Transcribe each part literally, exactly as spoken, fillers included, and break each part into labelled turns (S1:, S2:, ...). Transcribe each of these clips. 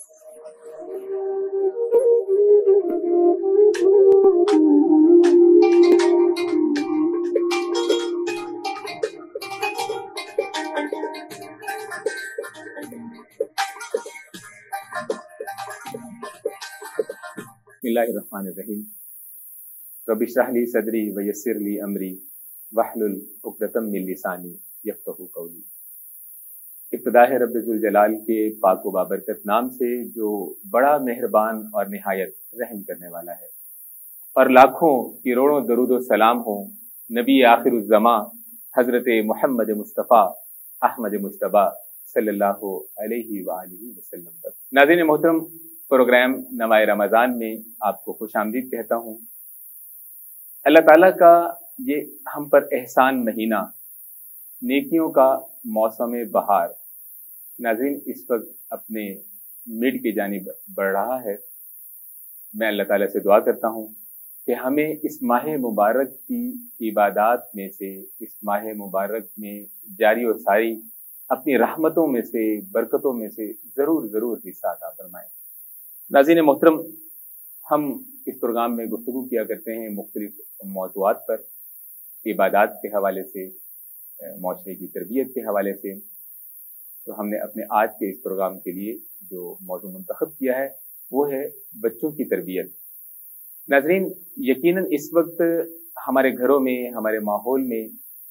S1: बिस्मिल्लाहिर्रहमानिर्रहीम। रब्बि इश्रह ली सदरी व यस्सिर ली अमरी वहलुल उक़दतम मिन लिसानी यफ़क़हू क़ौली। इब्तिदा है रब्बे ज़ुल जलाल के पाक व बाबरकत नाम से जो बड़ा मेहरबान और निहायत रहम करने वाला है, और लाखों करोड़ों दरूद व सलाम हो नबी आखिरुज़्ज़मा हज़रत मुहम्मद मुस्तफ़ा अहमद मुज्तबा सल्लल्लाहु अलैहि व आलिहि वसल्लम पर। नाज़रीन मोहतरम, प्रोग्राम नमाए रमज़ान में आपको खुशामदीद कहता हूँ। अल्लाह ताला का ये हम पर एहसान महीना, नेकियों का मौसम बहार, नाज़रीन इस वक्त अपने मिड की जानिब बढ़ रहा है। मैं अल्लाह ताला से दुआ करता हूँ कि हमें इस माह मुबारक की इबादात में से, इस माह मुबारक में जारी और सारी अपनी रहमतों में से, बरकतों में से ज़रूर ज़रूर हिस्सा अता फरमाएं। नाज़रीन मोहतरम, हम इस प्रोग्राम में गुफ्तगू किया करते हैं मुख्तलिफ मौज़ूआत पर, इबादात के हवाले से, माशरे की तरबियत के हवाले से। तो हमने अपने आज के इस प्रोग्राम के लिए जो मौज़ू मुंतखब किया है वो है बच्चों की तरबियत। नाज़रीन, यकीनन इस वक्त हमारे घरों में, हमारे माहौल में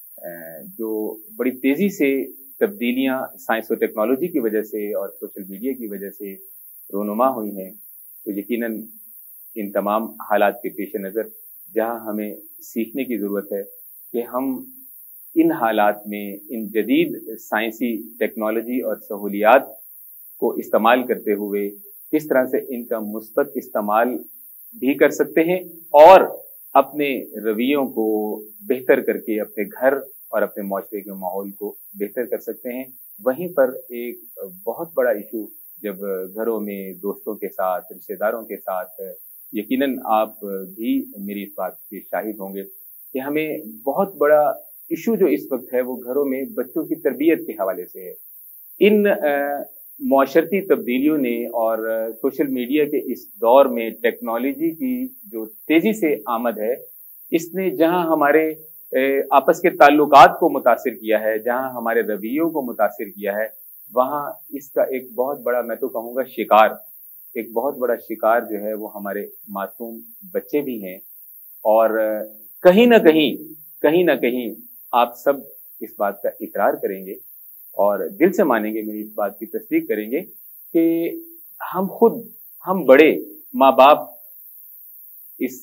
S1: जो बड़ी तेज़ी से तब्दीलियाँ साइंस और टेक्नोलॉजी की वजह से और सोशल मीडिया की वजह से रोनुमा हुई हैं, तो यकीनन इन तमाम हालात के पेश नज़र जहाँ हमें सीखने की ज़रूरत है कि हम इन हालात में इन जदीद साइंसी टेक्नोलॉजी और सहूलियात को इस्तेमाल करते हुए किस तरह से इनका मुस्बत इस्तेमाल भी कर सकते हैं और अपने रवैयों को बेहतर करके अपने घर और अपने माशरे के माहौल को बेहतर कर सकते हैं। वहीं पर एक बहुत बड़ा इशू जब घरों में दोस्तों के साथ, रिश्तेदारों के साथ, यकीनन आप भी मेरी इस बात के शाहिद होंगे कि हमें बहुत बड़ा इशू जो इस वक्त है वो घरों में बच्चों की तरबियत के हवाले से है। इन माशरती तब्दीलियों ने और सोशल मीडिया के इस दौर में टेक्नोलॉजी की जो तेजी से आमद है, इसने जहां हमारे आपस के ताल्लुकात को मुतासिर किया है, जहां हमारे रवैयों को मुतासिर किया है, वहां इसका एक बहुत बड़ा, मैं तो कहूँगा शिकार, एक बहुत बड़ा शिकार जो है वो हमारे मासूम बच्चे भी हैं। और कहीं ना कहीं कहीं ना कहीं आप सब इस बात का इकरार करेंगे और दिल से मानेंगे, मेरी इस बात की तस्दीक करेंगे कि हम खुद, हम बड़े माँ बाप इस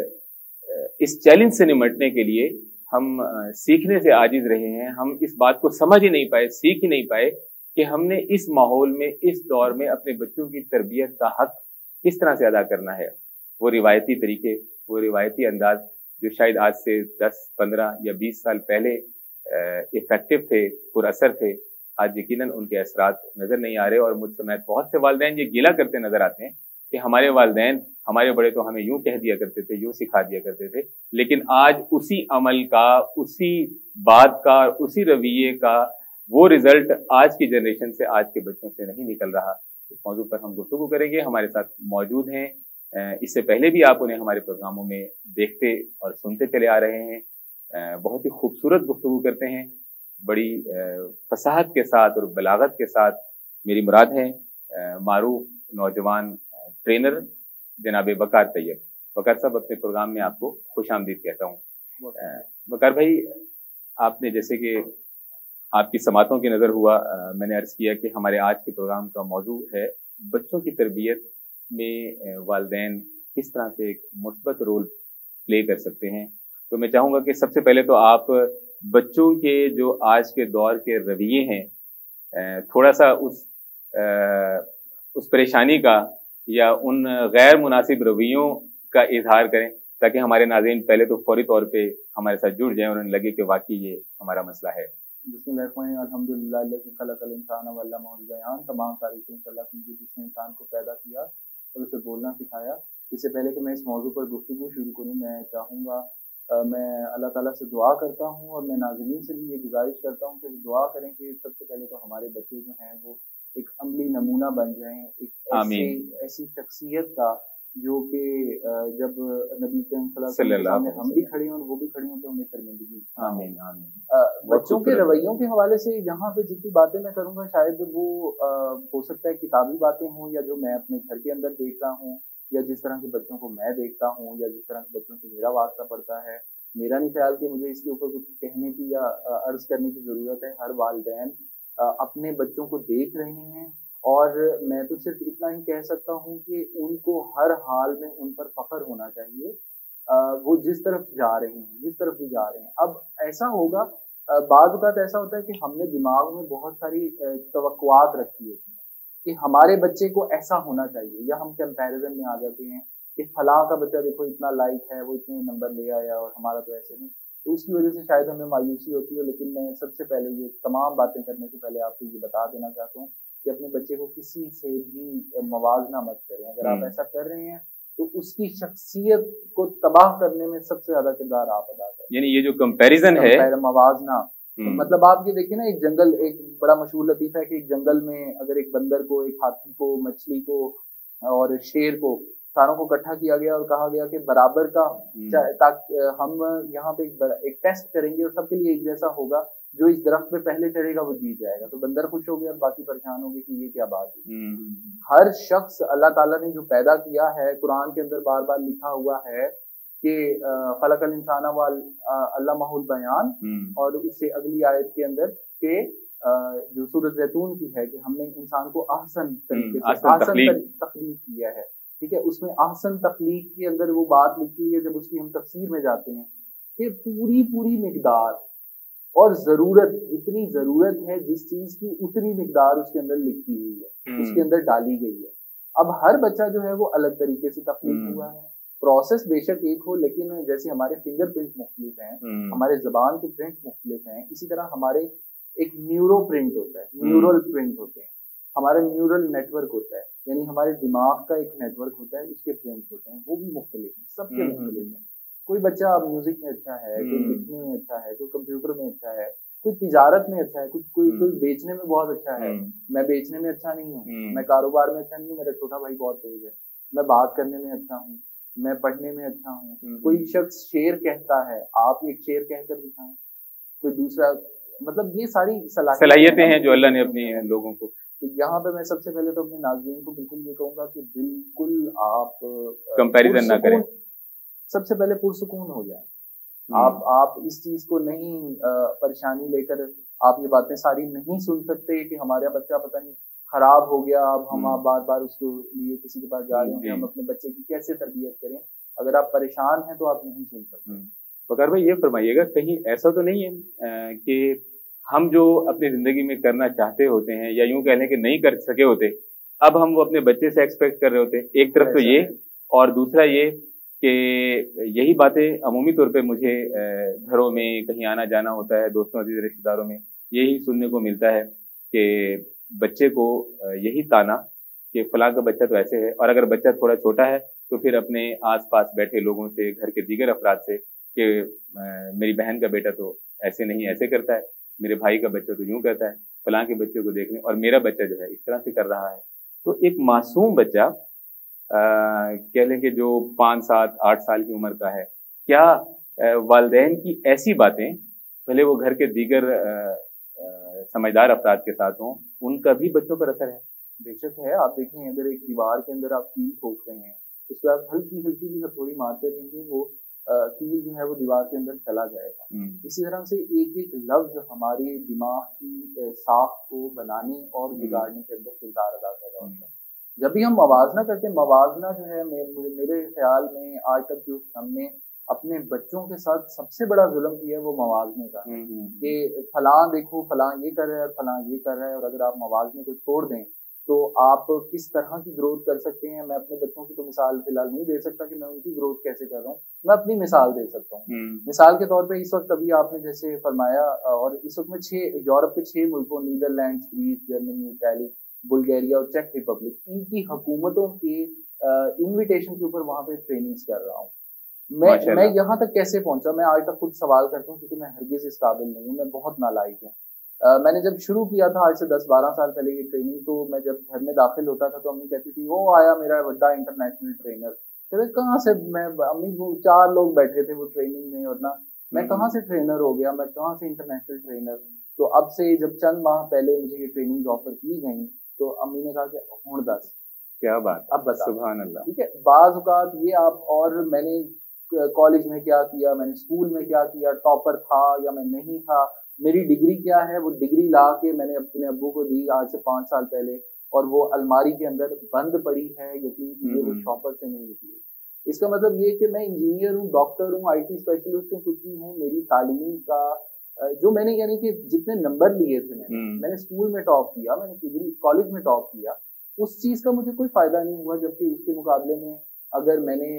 S1: इस चैलेंज से निपटने के लिए हम सीखने से आजिज रहे हैं। हम इस बात को समझ ही नहीं पाए, सीख ही नहीं पाए कि हमने इस माहौल में, इस दौर में अपने बच्चों की तरबियत का हक किस तरह से अदा करना है। वो रिवायती तरीके, वो रिवायती अंदाज जो शायद आज से दस, पंद्रह या बीस साल पहले इफेक्टिव थे, पुरअसर थे, आज यकीनन उनके असरात नजर नहीं आ रहे। और मुझ समेत बहुत से वालिदैन ये गिला करते नजर आते हैं कि हमारे वालिदैन, हमारे बड़े तो हमें यूं कह दिया करते थे, यूं सिखा दिया करते थे, लेकिन आज उसी अमल का, उसी बात का, उसी रवैये का वो रिजल्ट आज की जनरेशन से, आज के बच्चों से नहीं निकल रहा। इस मौजू पर हम गुफ्तगू करेंगे। हमारे साथ मौजूद हैं, इससे पहले भी आप उन्हें हमारे प्रोग्रामों में देखते और सुनते चले आ रहे हैं, बहुत ही खूबसूरत गुफ्तगू करते हैं, बड़ी फसाहत के साथ और बलागत के साथ। मेरी मुराद है मारूफ नौजवान ट्रेनर जनाब वकार तैयब। वकार साहब, अपने प्रोग्राम में आपको खुशामदीद कहता हूँ। वकार भाई, आपने जैसे कि आपकी समातों की नज़र हुआ, आ, मैंने अर्ज़ किया कि हमारे आज के प्रोग्राम का मौजू है बच्चों की तरबियत में वालिदैन किस तरह से एक मुस्बत रोल प्ले कर सकते हैं। तो मैं चाहूँगा कि सबसे पहले तो आप बच्चों के जो आज के दौर के रवैये हैं, थोड़ा सा उस आ, उस परेशानी का या उन गैर मुनासिब रवैयों का इजहार करें, ताकि हमारे नाज़रीन पहले तो फौरी तौर पे हमारे साथ जुड़ जाएं और उन्हें लगे कि वाकई ये हमारा मसला है।
S2: बिस्मिल्लाह अल्हम्दुलिल्लाह लज़ी खलक़ल इंसान व अल्लमहुल बयान। तमाम तारीफ़ें अल्लाह की जिसने इंसान को पैदा किया और उसे बोलना सिखाया। इससे पहले कि मैं इस मौजू पर गुफ्तगू शुरू करूँ, मैं चाहूँगा, मैं अल्लाह ताला से दुआ करता हूँ और मैं नाज़रीन से भी ये गुजारिश करता हूँ कि वो दुआ करें कि सबसे पहले तो हमारे बच्चे जो हैं वो ایک عملی نمونہ بن جائیں، ایک ایسے ایسی شخصیت کا جو کہ جب نبی کریم صلی اللہ علیہ وسلم ہم بھی کھڑے ہوں اور وہ بھی کھڑے ہوں تو ہمیں شرمندگی. آمین آمین. بچوں کے رویوں کے حوالے سے یہاں پہ جتنی باتیں میں کروں گا شاید وہ ہو سکتا ہے کتابی باتیں ہوں، یا جو میں اپنے گھر کے اندر دیکھ رہا ہوں، یا جس طرح کے بچوں کو میں دیکھتا ہوں، یا جس طرح کے بچوں سے میرا واسطہ پڑتا ہے. میرا نہیں خیال کہ مجھے اس کے اوپر کچھ کہنے کی یا عرض کرنے کی ضرورت ہے. ہر والدین اپنے بچوں کو دیکھ رہے ہیں، اور میں تو صرف اتنا ہی کہہ سکتا ہوں کہ ان کو ہر حال میں ان پر فخر ہونا چاہیے. وہ جس طرف جا رہے ہیں جس طرف بھی جا رہے ہیں. اب ایسا ہوگا، بعض اوقات ایسا ہوتا ہے کہ ہم نے دماغ میں بہت ساری توقعات رکھی ہوتی ہیں کہ ہمارے بچے کو ایسا ہونا چاہیے، یا ہم کمپیریزن میں آ جاتے ہیں کہ فلاں کا بچہ دیکھو اتنا لائک ہے، وہ اتنے نمبر لے آیا اور ہمارا تو ایسے نہیں. تو اس کی وجہ سے شاید ہمیں مایوسی ہوتی ہے. لیکن میں سب سے پہلے یہ تمام باتیں کرنے سے پہلے آپ کو یہ بتا دینا چاہتا ہوں کہ اپنے بچے کو کسی سے بھی موازنہ مت کریں. اگر آپ ایسا کر رہے ہیں تو اس کی شخصیت کو تباہ کرنے میں سب سے زیادہ کردار آپ ادا کریں.
S1: یعنی یہ جو کمپیریزن ہے،
S2: موازنہ، مطلب آپ یہ دیکھیں نا، ایک جنگل، ایک بڑا مشہور لطیفہ ہے کہ ایک جنگل میں اگر ایک بندر کو، ایک ہاتھی کو، مچھلی کو اور شیر کو، ساروں کو اکٹھا کیا گیا اور کہا گیا کہ برابر کا ہم یہاں پہ ایک ٹیسٹ کریں گے اور سب کے لیے ایک جیسا ہوگا، جو اس درخت پہ پہلے چڑھے گا وہ جیت جائے گا. تو بندر خوش ہو گیا اور باقی پریشان ہو گئے کہ یہ کیا بات ہے. ہر شخص اللہ تعالیٰ نے جو پیدا کیا ہے، قرآن کے اندر بار بار لکھا ہوا ہے کہ خلق الانسان علمہ البیان، اور اس سے اگلی آیت کے اندر کہ جو سورۃ زیتون کی ہے کہ ہم نے انسان کو احسن طریقے سے احسن تخلیق کیا ہے. ٹھیک ہے، اس میں احسن تخلیق کے اندر وہ بات لکھی ہے، جب اس کی ہم تفسیر میں جاتے ہیں کہ پوری پوری مقدار اور ضرورت، جتنی ضرورت ہے جس چیز کی اتنی مقدار اس کے اندر لکھی ہوئی ہے، اس کے اندر ڈالی گئی ہے. اب ہر بچہ جو ہے وہ الگ طریقے سے تخلیق ہوا ہے. پروسیس بے شک ایک ہو، لیکن جیسے ہمارے فنگر پرنٹ مختلف ہیں، ہمارے زبان کے پرنٹ مختلف ہیں، اسی طرح ہمارے ایک نیورو پرنٹ ہوتا ہے، نیورل پرنٹ ہوتے ہیں، ہمارا نیورل نیٹ ورک ہوتا ہے، یعنی ہمارے دماغ کا ایک نیٹ ورک ہوتا ہے، اس کے پرنٹ ہوتے ہیں، وہ بھی مختلف ہیں، سب کے مختلف ہیں. کوئی بچہ میوزک میں اچھا ہے، کوئی لکھنے میں اچھا ہے، کوئی کمپیوٹر میں اچھا ہے، کوئی تجارت میں اچھا ہے، کوئی کوئی کوئی بیچنے میں بہت اچھا ہے. میں بیچنے میں اچھا نہیں ہوں، میں کاروبار میں اچھا نہیں ہوں، میرا چھوٹا بھائی بہت تیز ہے. میں بات کرنے میں اچھا ہوں، میں پڑھنے میں اچھا ہوں. کوئی شخص شعر کہتا ہے، آپ ایک شعر کہہ کر دکھائیں. کوئی دوسرا، مطلب یہ ساری
S1: صلاحیتیں ہیں جو اللہ نے اپنی لوگوں کو.
S2: تو یہاں پہ میں سب سے پہلے تو اپنے ناظرین کو بالکل یہ کہوں گا کہ بالکل آپ
S1: کمپیریزن نہ کریں.
S2: سب سے پہلے پرسکون ہو جائیں. آپ آپ اس چیز کو نہیں پریشانی لے کر آپ یہ باتیں ساری نہیں سن سکتے کہ ہمارا بچہ پتہ نہیں خراب ہو گیا، اب ہم آپ بار بار اس کے لیے کسی کے پاس جا رہے ہیں، ہم اپنے بچے کی کیسے تربیت کریں. اگر آپ پریشان ہیں تو آپ نہیں سن سکتے.
S1: وقار بھائی یہ فرمائیے گا، کہیں ایسا تو نہیں ہے کہ ہم جو اپنی زندگی میں کرنا چاہتے ہوتے ہیں، یا یوں کہہ لیں کہ نہیں کر سکے ہوتے، اب ہم وہ اپنے بچے سے ایکسپیکٹ کر رہے ہوتے. ایک طرف تو یہ، اور دوسرا یہ کہ یہی باتیں عمومی طور پہ مجھے گھروں میں کہیں آنا جانا ہوتا ہے، دوستوں عزیز رشتہ داروں میں یہی سننے کو ملتا ہے کہ بچے کو یہی تانا کہ فلاں کا بچہ تو ایسے ہے. اور اگر بچہ تھوڑا چھوٹا ہے تو پھر اپنے آس پاس بیٹھے لوگوں سے، گھر کے دیگر افراد سے کہ میری بہن کا بیٹا تو ایسے نہیں، ایسے کرتا ہے، میرے بھائی کا بچہ تو یوں کرتا ہے، فلاں کے بچے کو دیکھنے، اور میرا بچہ جو ہے اس طرح سے کر رہا ہے. تو ایک معصوم بچہ کہہ لیں کہ جو پانچ سات آٹھ سال کی عمر کا ہے، کیا والدین کی ایسی باتیں، بھلے وہ گھر کے دیگر سمجھدار افراد کے ساتھ ہوں، ان کا بھی بچوں پر اثر ہے؟
S2: بے شک ہے. آپ دیکھیں، اگر ایک دیوار کے اندر آپ کیل ٹھوک رہے ہیں، اس کے بعد ہلکی ہلکی بھی ہتھوڑی مارتے رہیں گے، وہ کیل جو ہے وہ دیوار کے اندر چلا جائے گا. اسی طرح سے ایک ایک لفظ ہمارے دماغ کی ساخت کو بنانے اور بگاڑنے کے اندر کردار ادا کر رہا ہوتا ہے. جب بھی ہم موازنہ کرتے ہیں، موازنہ جو ہے میرے خیال میں آج تک جو ہم نے اپنے بچوں کے ساتھ سب سے بڑا ظلم کیا ہے وہ موازنے کا ہے کہ فلاں دیکھو، فلاں یہ کر رہا ہے، فلاں یہ کر رہا ہے. اور اگر آپ موازنے کو چھوڑ دیں تو آپ کس طرح کی گروتھ کر سکتے ہیں. میں اپنے بچوں کی تو مثال فی الحال نہیں دے سکتا کہ میں ان کی گروتھ کیسے کر رہا ہوں، میں اپنی مثال دے سکتا ہوں. مثال کے طور پہ اس وقت ابھی آپ نے جیسے فرمایا، اور اس وقت میں چھ یورپ کے چھ ملکوں، Netherlands, Greece, Germany, Italy, Bulgaria اور چیک ریپبلک، ان کی حکومتوں کے انویٹیشن کے اوپر وہاں پہ ٹریننگز کر رہا ہوں. میں میں یہاں تک کیسے پہنچا، میں آج تک خود سوال کرتا ہوں کیونکہ میں ہرگز اس قابل نہیں ہوں، میں بہت نالائق ہوں. میں نے جب شروع کیا تھا آج سے دس بارہ سال پہلے یہ ٹریننگ، تو میں جب گھر میں داخل ہوتا تھا تو امی کہتی تھی وہ آیا میرا بڑا انٹرنیشنل ٹرینر. کہاں سے میں امی وہ چار لوگ بیٹھے تھے وہ ٹریننگ میں، اور نہ میں کہاں سے ٹرینر ہو گیا، میں کہاں سے انٹرنیشنل ٹرینر. تو اب سے جب چند ماہ پہلے مجھے یہ ٹریننگ آفر کی گئی تو امی نے کہا کہ ہوں دس
S1: کیا بات،
S2: اب بتا.
S1: سبحان اللہ.
S2: ٹھیک ہے، بعض اوقات یہ آپ، اور میں نے کالج میں کیا کیا، میں نے اسکول میں کیا کیا، ٹاپر تھا یا میں نہیں تھا، میری ڈگری کیا ہے، وہ ڈگری لا کے میں نے اپنے ابو کو دی آج سے پانچ سال پہلے، اور وہ الماری کے اندر بند پڑی ہے. یقین کیجیے وہ شاپر سے نہیں نکلی. اس کا مطلب یہ کہ میں انجینئر ہوں، ڈاکٹر ہوں، آئی ٹی اسپیشلسٹ ہوں، کچھ بھی ہوں. میری تعلیم کا جو میں نے یعنی کہ جتنے نمبر لیے تھے میں نے میں نے اسکول میں ٹاپ کیا، میں نے ڈگری کالج میں ٹاپ کیا، اس چیز کا مجھے کوئی فائدہ نہیں ہوا. جبکہ اس کے مقابلے میں اگر میں نے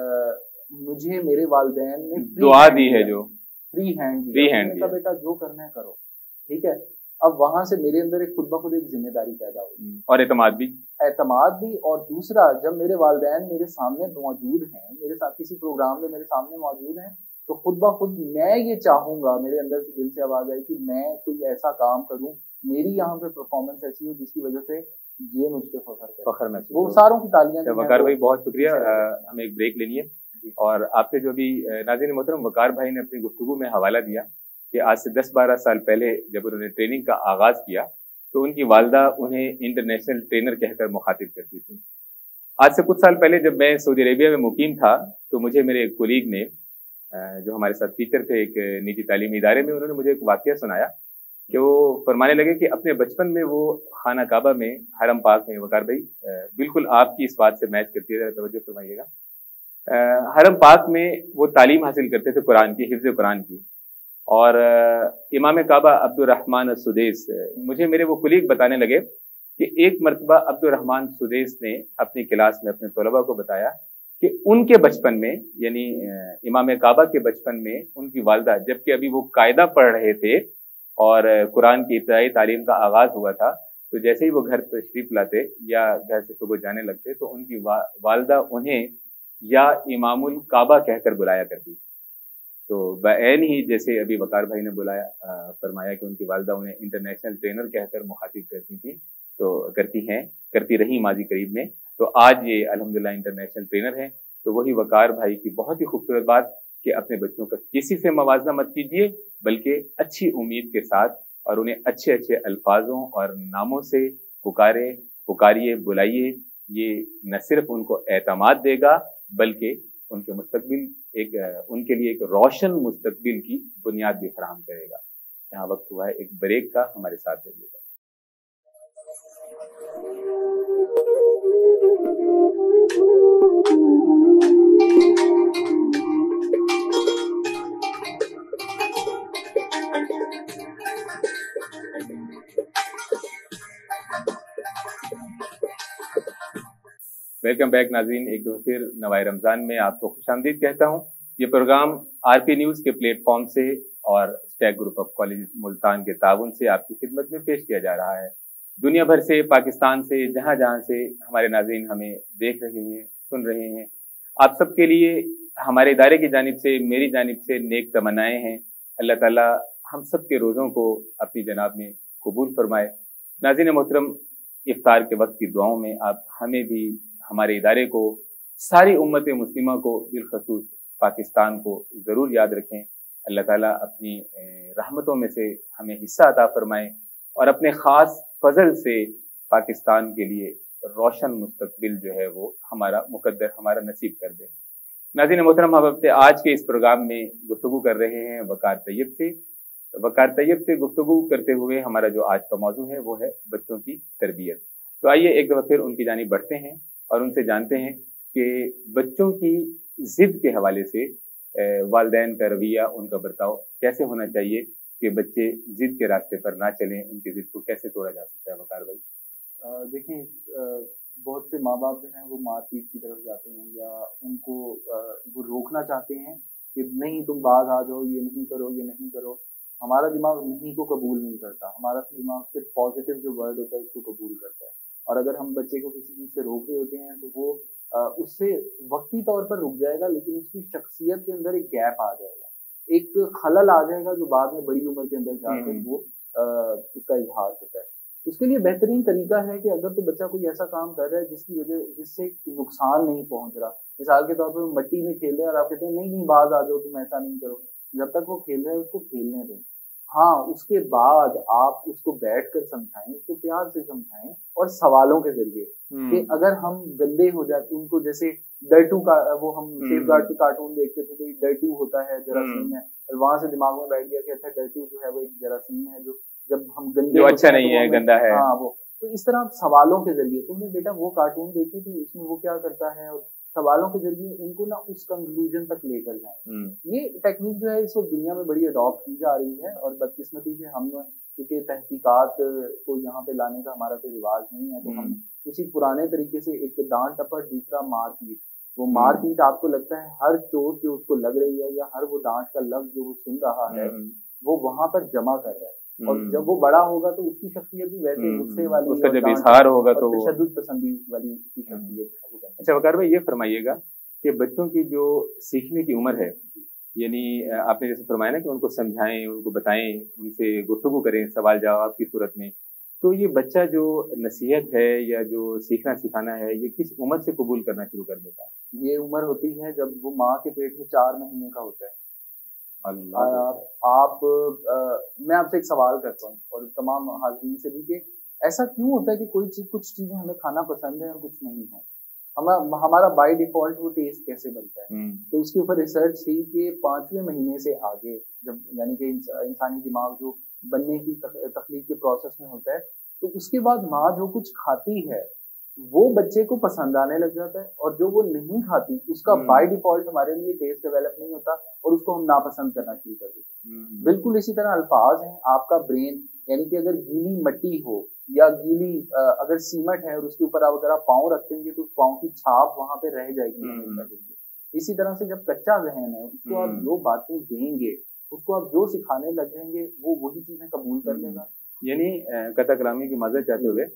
S2: مجھے میرے والدین نے
S1: دعا دی ہے، جو
S2: فری ہینڈ دیا، بیٹا جو کرنا ہے کرو. ٹھیک ہے، اب وہاں سے میرے اندر ایک خود بخود ایک ذمہ داری پیدا ہوئی
S1: اور اعتماد بھی
S2: اعتماد بھی اور دوسرا جب میرے والدین میرے سامنے موجود ہیں، میرے ساتھ کسی پروگرام میں میرے سامنے موجود ہیں، تو خود بخود میں یہ چاہوں گا، میرے اندر سے دل سے آواز آئی کہ میں کوئی ایسا کام کروں، میری یہاں پہ پرفارمنس ایسی ہو جس کی وجہ سے یہ مجھ پہ فخر کرے.
S1: فخر محسوس
S2: وہ ساروں کی تالیاں.
S1: وقار بھائی بہت شکریہ. ہمیں ایک بریک لینی ہے، اور آپ سے جو بھی ناظرین محترم وقار بھائی نے اپنی گفتگو میں حوالہ دیا کہ آج سے دس بارہ سال پہلے جب انہوں نے ٹریننگ کا آغاز کیا تو ان کی والدہ انہیں انٹرنیشنل ٹرینر کہہ کر مخاطب کرتی تھی. آج سے کچھ سال پہلے جب میں سعودی عربیہ میں مقیم تھا تو مجھے میرے ایک کولیگ نے، جو ہمارے ساتھ ٹیچر تھے ایک نجی تعلیمی ادارے میں، انہوں نے مجھے ایک واقعہ سنایا کہ وہ فرمانے لگے کہ اپنے بچپن میں وہ خانہ کعبہ میں حرم پاک میں، وقار بھائی بالکل آپ کی اس بات سے میچ کرتی ہے، توجہ فرمائیے گا، حرم پاک میں وہ تعلیم حاصل کرتے تھے قرآن کی، حفظ قرآن کی. اور امام کعبہ عبد الرحمن السدیس، مجھے میرے وہ کلیگ بتانے لگے کہ ایک مرتبہ عبد الرحمن السدیس نے اپنی کلاس میں اپنے طلباء کو بتایا کہ ان کے بچپن میں، یعنی امام کعبہ کے بچپن میں، ان کی والدہ جبکہ ابھی وہ قاعدہ پڑھ رہے تھے اور قرآن کی ابتدائی تعلیم کا آغاز ہوا تھا، تو جیسے ہی وہ گھر تشریف لاتے یا گھر سے صبح جانے لگتے تو ان کی والدہ انہیں یا امام الکعبہ کہہ کر بلایا کرتی. تو بعین ہی جیسے ابھی وقار بھائی نے بلایا فرمایا کہ ان کی والدہ انہیں انٹرنیشنل ٹرینر کہہ کر مخاطب کرتی تھی، تو کرتی ہیں کرتی رہی ماضی قریب میں. تو آج یہ الحمدللہ انٹرنیشنل ٹرینر ہیں. تو وہی وقار بھائی کی بہت ہی خوبصورت بات کہ اپنے بچوں کا کسی سے موازنہ مت کیجیے، بلکہ اچھی امید کے ساتھ اور انہیں اچھے اچھے الفاظوں اور ناموں سے پکارے پکاریے بلائیے. یہ نہ صرف ان کو اعتماد دے گا بلکہ ان کے مستقبل ایک ان کے لیے ایک روشن مستقبل کی بنیاد بھی فراہم کرے گا. یہاں وقت ہوا ہے ایک بریک کا، ہمارے ساتھ رہیے گا. ویلکم بیک ناظرین، ایک دو پھر نوائے رمضان میں آپ کو خوش آمدید کہتا ہوں. یہ پروگرام آر پی نیوز کے پلیٹ فارم سے اور stack group of college Multan کے تعاون سے آپ کی خدمت میں پیش کیا جا رہا ہے. دنیا بھر سے، پاکستان سے، جہاں جہاں سے ہمارے ناظرین ہمیں دیکھ رہے ہیں، سن رہے ہیں، آپ سب کے لیے ہمارے ادارے کی جانب سے، میری جانب سے نیک تمنائیں ہیں. اللہ تعالیٰ ہم سب کے روزوں کو اپنی جناب میں قبول فرمائے. ناظرین محترم، افطار کے وقت کی دعاؤں میں آپ ہمیں بھی، ہمارے ادارے کو، ساری امت مسلمہ کو، بالخصوص پاکستان کو ضرور یاد رکھیں. اللہ تعالیٰ اپنی رحمتوں میں سے ہمیں حصہ عطا فرمائیں اور اپنے خاص فضل سے پاکستان کے لیے روشن مستقبل جو ہے وہ ہمارا مقدر، ہمارا نصیب کر دے. ناظرین محترم، ہم اپنے آج کے اس پروگرام میں گفتگو کر رہے ہیں وقار طیب سے. وقار طیب سے گفتگو کرتے ہوئے ہمارا جو آج کا موضوع ہے وہ ہے بچوں کی تربیت. تو آئیے ایک دفعہ پھر ان کی جانب بڑھتے ہیں اور ان سے جانتے ہیں کہ بچوں کی ضد کے حوالے سے والدین کا رویہ، ان کا برتاؤ کیسے ہونا چاہیے کہ بچے ضد کے راستے پر نہ چلیں، ان کی ضد کو کیسے توڑا جا سکتا ہے. وقار بھائی
S2: دیکھیں، بہت سے ماں باپ جو ہیں وہ مار پیٹ کی طرف جاتے ہیں یا ان کو وہ روکنا چاہتے ہیں کہ نہیں تم باز آ جاؤ، یہ نہیں کرو، یہ نہیں کرو. ہمارا دماغ نہیں کو قبول نہیں کرتا، ہمارا دماغ صرف پازیٹیو جو ورڈ ہوتا ہے اس کو قبول کرتا ہے. اور اگر ہم بچے کو کسی چیز سے روک رہے ہوتے ہیں تو وہ اس سے وقتی طور پر رک جائے گا، لیکن اس کی شخصیت کے اندر ایک گیپ آ جائے گا، ایک خلل آ جائے گا جو بعد میں بڑی عمر کے اندر جا کر وہ اس کا اظہار ہوتا ہے. اس کے لیے بہترین طریقہ ہے کہ اگر تو بچہ کوئی ایسا کام کر رہا ہے جس کی وجہ جس سے نقصان نہیں پہنچ رہا, مثال کے طور پر مٹی میں کھیل رہے ہیں اور آپ کہتے ہیں نہیں نہیں باز آ جاؤ تم ایسا نہیں کرو, جب تک وہ کھیل رہے ہیں اس کو کھیلنے دیں. ہاں اس کے بعد آپ اس کو بیٹھ کر سمجھائیں, اس کو پیار سے سمجھائیں اور سوالوں کے ذریعے کہ اگر ہم گندے ہو جاتے ان کو, جیسے ڈرٹو کا وہ ہم سیف گارڈ کے کارٹون دیکھتے تھے تو ڈرٹو ہوتا ہے جراثیم ہے, اور وہاں سے دماغ میں بیٹھ گیا کہ اچھا ڈرٹو جو ہے وہ ایک جراثیم ہے جو جب ہم گندے
S1: جو اچھا نہیں ہے گندا ہے.
S2: ہاں وہ تو اس طرح سوالوں کے ذریعے تم نے بیٹا وہ کارٹون دیکھے تھے اس میں وہ کیا کرتا ہے, اور سوالوں کے ذریعے ان کو نا اس کنکلوژن تک لے کر جائیں. یہ ٹیکنیک جو ہے اس وقت دنیا میں بڑی اڈاپٹ کی جا رہی ہے, اور بدقسمتی سے ہم کیونکہ تحقیقات کو یہاں پہ لانے کا ہمارا کوئی رواج نہیں ہے, تو ہم اسی پرانے طریقے سے ایک ڈانٹ ٹپٹ دوسرا مار پیٹ, وہ مار پیٹ آپ کو لگتا ہے ہر چوٹ جو اس کو لگ رہی ہے یا ہر وہ ڈانٹ کا لفظ جو وہ سن رہا ہے وہ وہاں پر جمع کر رہا ہے, اور جب وہ بڑا ہوگا تو اس کی شخصیت بھی ویسے غصے والی,
S1: اس کا جب اظہار ہوگا تو
S2: تشدد پسندی والی اس کی شخصیت ہے.
S1: اچھا وقار بھائی یہ فرمائیے گا کہ بچوں کی جو سیکھنے کی عمر ہے, یعنی آپ نے جیسے فرمایا نا کہ ان کو سمجھائیں, ان کو بتائیں, ان سے گفتگو کریں سوال جواب کی صورت میں, تو یہ بچہ جو نصیحت ہے یا جو سیکھنا سکھانا ہے یہ کس عمر سے قبول کرنا شروع کر دیتا ہے؟
S2: یہ عمر ہوتی ہے جب وہ ماں کے پیٹ میں چار مہینے کا ہوتا ہے.
S1: اللہ
S2: آپ میں آپ سے ایک سوال کرتا ہوں اور تمام حاضرین سے بھی کہ ایسا کیوں ہوتا ہے کہ کوئی چیز کچھ چیزیں ہمیں کھانا پسند ہے اور کچھ نہیں ہے, ہمارا بائی ڈیفالٹ وہ ٹیسٹ کیسے بنتا ہے؟ تو اس کے اوپر ریسرچ تھی کہ پانچویں مہینے سے آگے جب یعنی کہ انسانی دماغ جو بننے کی تخلیق کے پروسیس میں ہوتا ہے تو اس کے بعد ماں جو کچھ کھاتی ہے وہ بچے کو پسند آنے لگ جاتا ہے, اور جو وہ نہیں کھاتی اس کا بائی ڈیفالٹ ہمارے لیے ٹیسٹ ڈیولپ نہیں ہوتا اور اس کو ہم ناپسند کرنا شروع کر دیتے ہیں. بالکل اسی طرح الفاظ ہیں, آپ کا برین یعنی کہ اگر گیلی مٹی ہو یا گیلی اگر سیمٹ ہے اور اس کے اوپر آپ اگر آپ پاؤں رکھ دیں گے تو اس پاؤں کی چھاپ وہاں پہ رہ جائے گی. اسی طرح سے جب کچا ذہن ہے اس کو آپ جو باتیں دیں گے اس کو آپ جو سکھانے لگیں گے وہ وہی چیزیں قبول کر لے گا.
S1: یعنی قطع کلامی کی معذرت چاہتے ہوئے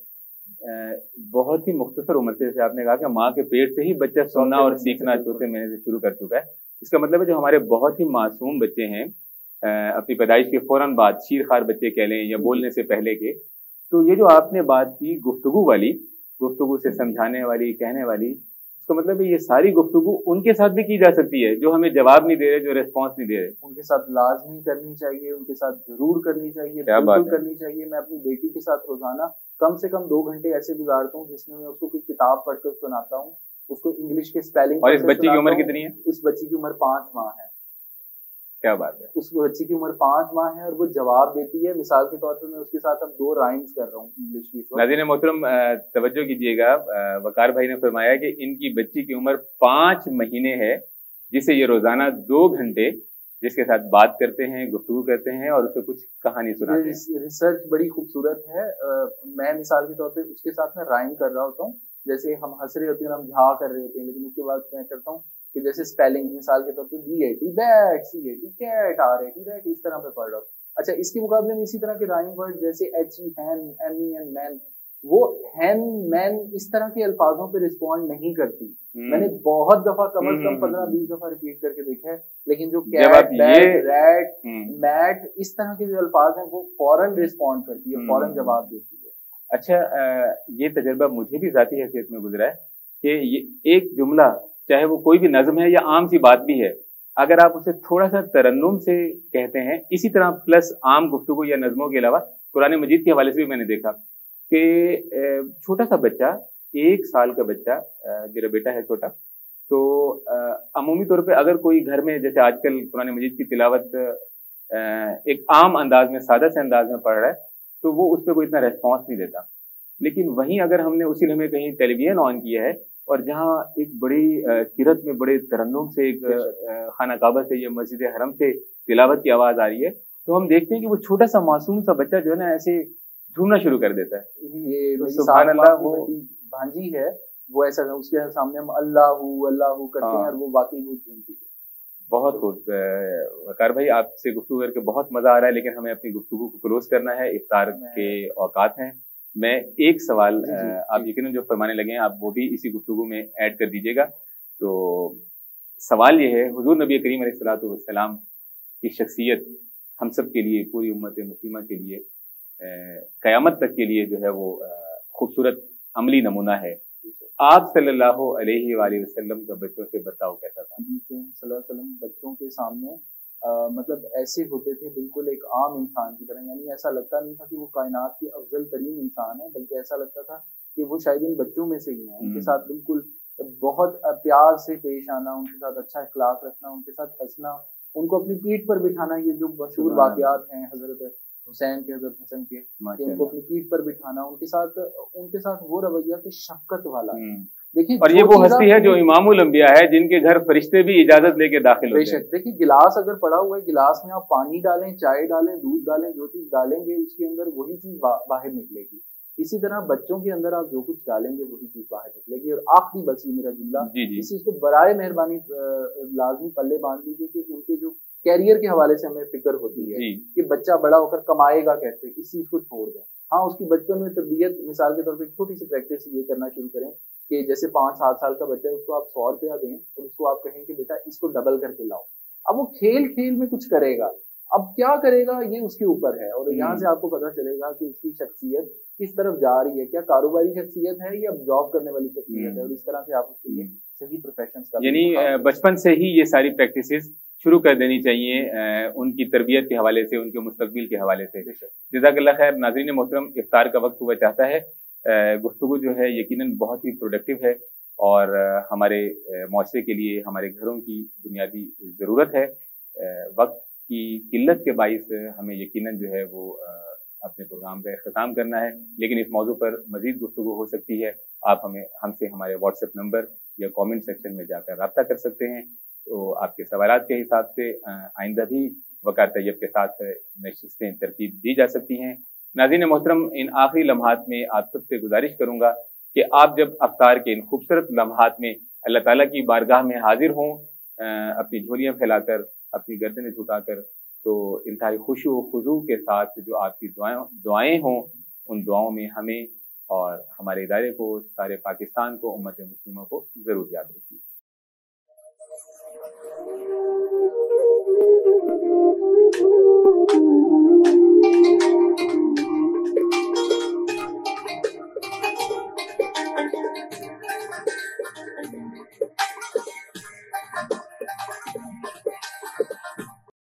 S1: بہت ہی مختصر عمر سے جیسے آپ نے کہا کہ ماں کے پیٹ سے ہی بچہ سننا اور سیکھنا چوتھے مہینے سے شروع کر چکا ہے. اس کا مطلب ہے جو ہمارے بہت ہی معصوم بچے ہیں اپنی پیدائش کے فوراً بعد شیر خوار بچے کہہ لیں یا بولنے سے پہلے کے, تو یہ جو آپ نے بات کی گفتگو والی, گفتگو سے سمجھانے والی, کہنے والی, اس کا مطلب ہے یہ ساری گفتگو ان کے ساتھ بھی کی جا سکتی ہے جو ہمیں جواب نہیں دے رہے, جو ریسپانس نہیں دے رہے.
S2: ان کے ساتھ لازمی کرنی چاہیے, ان کے ساتھ ضرور کرنی چاہیے, بالکل کرنی چاہیے. میں اپنی بیٹی کے ساتھ روزانہ کم سے کم دو گھنٹے ایسے گزارتا ہوں جس میں میں اس کو کوئی کتاب پڑھ کر سناتا ہوں, اس کو انگلش کے اسپیلنگ.
S1: اور اس بچی کی عمر کتنی ہے؟
S2: اس بچی کی عمر پانچ ماہ ہے.
S1: کیا بات ہے.
S2: اس بچی کی عمر پانچ ماہ ہے اور وہ جواب دیتی ہے. مثال کے طور پر میں اس کے ساتھ اب دو رائمز کر رہا ہوں انگلش کی.
S1: ناظرین محترم توجہ کیجیے گا, وقار بھائی نے فرمایا کہ ان کی بچی کی عمر پانچ مہینے ہے جسے یہ روزانہ دو گھنٹے جس کے ساتھ بات کرتے ہیں, گفتگو کرتے ہیں اور اسے کچھ کہانی سناتے ہیں.
S2: ریسرچ بڑی خوبصورت ہے. میں مثال کے طور پہ اس کے ساتھ میں رائم کر رہا ہوتا ہوں, جیسے ہم ہنس رہے ہوتے ہیں, ہم جھا کر رہے ہوتے ہیں, لیکن اس کے بعد میں کرتا ہوں کہ جیسے اسپیلنگ مثال کے طور پہ B A T bat, C A T cat, R A T rat, اس طرح پہ پڑھ رہا ہوں. اچھا اس کے مقابلے میں اسی طرح کے رائم ورڈ جیسے ایچ ای ہین, ایم ای این مین, وہ ہین مین اس طرح کے الفاظوں پہ رسپونڈ نہیں کرتی. میں نے بہت دفعہ کم از کم پندرہ بیس دفعہ ریپیٹ کر کے دیکھا ہے, لیکن جو کیٹ, بیٹ, ریٹ, میٹ اس طرح کے جو الفاظ ہیں وہ فوراً رسپونڈ کرتی ہے, فوراً جواب دیتی ہے.
S1: اچھا یہ تجربہ مجھے بھی ذاتی حیثیت میں گزرا ہے کہ یہ ایک جملہ چاہے وہ کوئی بھی نظم ہے یا عام سی بات بھی ہے, اگر آپ اسے تھوڑا سا ترنم سے کہتے ہیں, اسی طرح پلس عام گفتگو یا نظموں کے علاوہ قرآن مجید کے حوالے سے بھی میں نے دیکھا کہ چھوٹا سا بچہ, ایک سال کا بچہ, میرا بیٹا ہے چھوٹا, تو عمومی طور پہ اگر کوئی گھر میں جیسے آج کل قرآن مجید کی تلاوت ایک عام انداز میں, سادہ سے انداز میں پڑھ رہا ہے تو وہ اس پہ کوئی اتنا ریسپانس نہیں دیتا. لیکن وہیں اگر ہم نے اسی لمحے کہیں ٹیلی ویژن آن کیا ہے اور جہاں ایک بڑی قرت میں بڑے ترنم سے ایک خانہ کعبہ سے یا مسجد حرم سے تلاوت کی آواز آ رہی ہے, تو ہم دیکھتے ہیں کہ وہ چھوٹا سا معصوم سا بچہ جو ہے نا ایسے جھومنا شروع کر دیتا ہے.
S2: یہ سبحان اللہ, وہ بھانجی ہے وہ ایسا, اس کے سامنے ہم اللہ اللہ کرتے ہیں اور وہ واقعی وہ جھومتی ہے.
S1: بہت خوب. وقار بھائی آپ سے گفتگو کر کے بہت مزہ آ رہا ہے, لیکن ہمیں اپنی گفتگو کو کلوز کرنا ہے, افطار کے اوقات ہیں. میں ایک سوال آپ یقیناً جو فرمانے لگے ہیں آپ وہ بھی اسی گفتگو میں ایڈ کر دیجیے گا. تو سوال یہ ہے, حضور نبی کریم علیہ الصلوۃ والسلام کی شخصیت ہم سب کے لیے, پوری امت مسلمہ کے لیے क़यामत तक के लिए जो है वो खूबसूरत अमली नमूना है। आप सल्लल्लाहु अलैहि वसल्लम का बच्चों से बर्ताव कैसा था?
S2: सल्लल्लाहु अलैहि वसल्लम बच्चों के सामने आ, मतलब ऐसे होते थे बिल्कुल एक आम इंसान की तरह, यानी ऐसा लगता नहीं था कि वो कायनात के अफजल तरीन इंसान है, बल्कि ऐसा लगता था कि वो शायद इन बच्चों में से ही हैं। उनके साथ बिल्कुल बहुत प्यार से पेश आना, उनके साथ अच्छा इखलाक रखना, उनके साथ हंसना, उनको अपनी पीठ पर बिठाना। ये जो मशहूर वाक़यात हैं हजरत हुसैन के, हजरत हसन के, कि उनको अपनी पीठ पर बिठाना, उनके साथ उनके साथ वो रवैया कि शफकत वाला।
S1: देखिए, और ये वो हस्ती है जो इमामुल अंबिया है, जिनके घर फरिश्ते भी इजाजत लेके दाखिल होते हैं।
S2: देखिए, गिलास अगर पड़ा हुआ है, गिलास में आप पानी डालें, चाय डालें, दूध डालें, जो चीज डालेंगे उसके अंदर वही चीज बा, बाहर निकलेगी। इसी तरह बच्चों के अंदर आप जो कुछ डालेंगे वही चीज बाहर निकलेगी। और आखिरी बस ये मेरा जुमला, इस चीज को बराए मेहरबानी लाजमी पल्ले बांध लीजिए कि उनके जो कैरियर के हवाले से हमें फिक्र होती है कि बच्चा बड़ा होकर कमाएगा कैसे, इस चीज को छोड़ दें। हाँ, उसकी बचपन में तरबियत, मिसाल के तौर पर छोटी सी प्रैक्टिस ये करना शुरू करें कि जैसे पांच सात साल का बच्चा है, उसको आप सौ रुपया दें और उसको आप कहें कि बेटा इसको डबल करके लाओ। अब वो खेल खेल में कुछ करेगा, अब क्या करेगा ये उसके ऊपर है। और यहाँ से आपको पता चलेगा कि उसकी शख्सियत किस तरफ जा रही है, क्या कारोबारी शख्सियत है या जॉब करने वाली शख्सियत है। और इस तरह से आप उसके लिए सही प्रोफेशन का,
S1: यानी बचपन से ही ये सारी प्रैक्टिसेस शुरू कर देनी चाहिए, उनकी तरबियत के हवाले से, उनके मुस्तकबिल के हवाले से। जज़ाकल्लाह खैर। नाज़रीन मोहतरम, इफ्तार का वक्त हुआ चाहता है। गुफ्तगू जो है यकीनन बहुत ही प्रोडक्टिव है और हमारे मुआशरे के लिए, हमारे घरों की बुनियादी ज़रूरत है। वक्त की किल्लत के बाइस हमें यकीनन जो है वो अपने प्रोग्राम का इख्तिताम करना है, लेकिन इस मौजू पर मजीद गुफ्तगू हो सकती है। आप हमें हमसे हमारे व्हाट्सएप नंबर या कमेंट सेक्शन में जाकर राब्ता कर सकते हैं। तो आपके सवालात के हिसाब से आइंदा भी वक़ार तैयब के साथ नशिस्तें तरतीब दी जा सकती हैं। नाज़रीन मोहतरम, इन आखिरी लम्हात में आप सबसे गुजारिश करूंगा कि आप जब अफ्तार के इन खूबसूरत लम्हात में अल्लाह ताला की बारगाह में हाजिर हों, अपनी झोलियां फैलाकर, अपनी गर्दनें झुकाकर, तो इंतहाई खुशू व खुजू के साथ जो आपकी दुआएं दुआएं हों, उन दुआओं में हमें और हमारे इदारे को, सारे पाकिस्तान को, उम्मत मुस्लिमों को जरूर याद रखिए।